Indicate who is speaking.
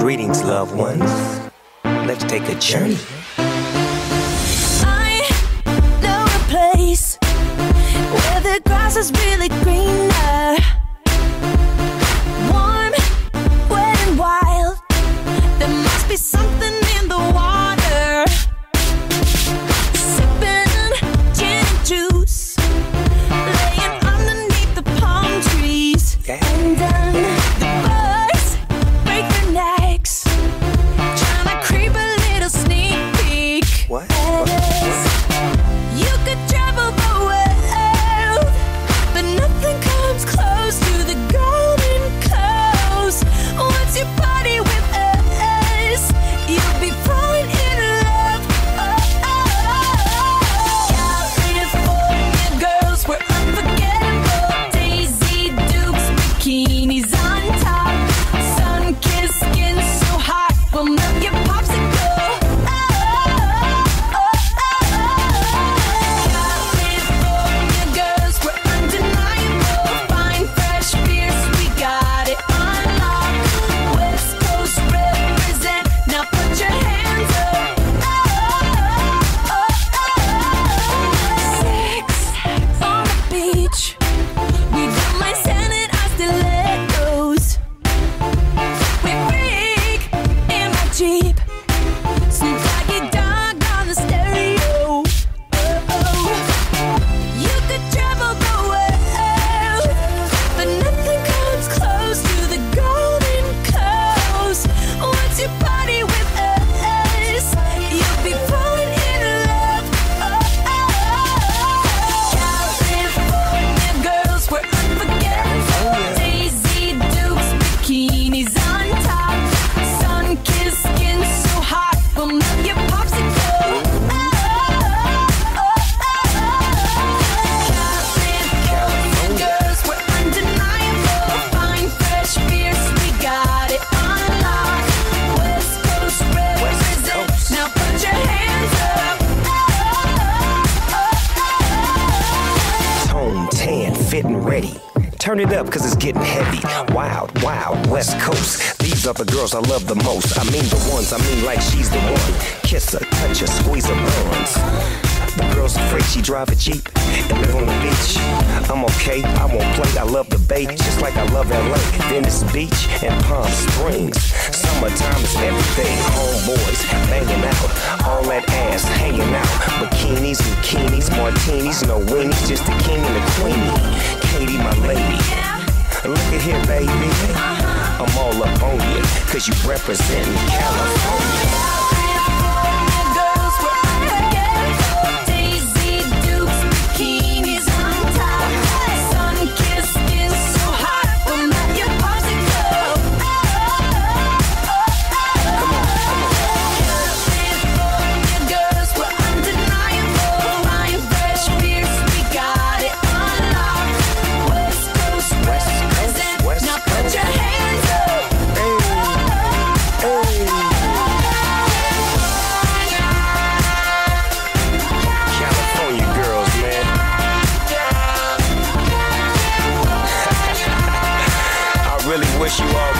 Speaker 1: Greetings, loved ones. Let's take a journey.
Speaker 2: I know a place where the grass is really greener, warm, wet and wild. There must be something in the water. Sipping gin and juice, laying underneath the palm trees. And then the birds break their necks, trying to creep a little sneak peek.
Speaker 1: What?
Speaker 2: You could travel the world, but nothing comes close to the golden coast. Once you party with us, you'll be falling in love. California girls were unforgettable. Daisy Dukes, bikinis on top, sun-kissed skin so hot, we'll melt your popsicle. California girls were undeniable. Fine, fresh, fierce, we got it on lock. West Coast represent, now put your hands up. Sex on the beach, we don't mind sanding our stilettos. We freak in my Jeep, Snoop Doggy Dogg on the stereo. You could travel the world, but nothing comes close to the golden coast. Once you party with us, you'll be falling in love. California girls were unforgettable. Daisy Dukes, bikinis on top, sun-kissed skin so hot, we'll melt your popsicle. California girls were undeniable. Fine, fresh, fierce, we got it on lock. West Coast represent, now put your hands up.
Speaker 1: Tone, tan, fit and ready. Turn it up cause it's getting heavy. Wild, wild, West Coast. These are the girls I love the most. I mean the ones, I mean like she's the one. Kiss her, touch her, squeeze her buns. The girl's afraid she drive a Jeep and live on the beach. I'm okay, I won't play, I love the bay, just like I love LA, Venice Beach and Palm Springs. Summertime is everything, homeboys banging out, all that ass hanging out. Bikinis, bikinis, martinis, no weenies, just the king and the queenie. Katie, my lady, look at here, baby. I'm all up on you, cause you representing California.
Speaker 2: Girls were unforgettable. Daisy Dukes, bikinis on top, sun-kissed skin so hot, we'll melt your popsicle. California girls were undeniable. Fine, fresh, fierce, we got it on lock. West Coast represent, now put your hands up.
Speaker 1: California girls, man. I really wish you all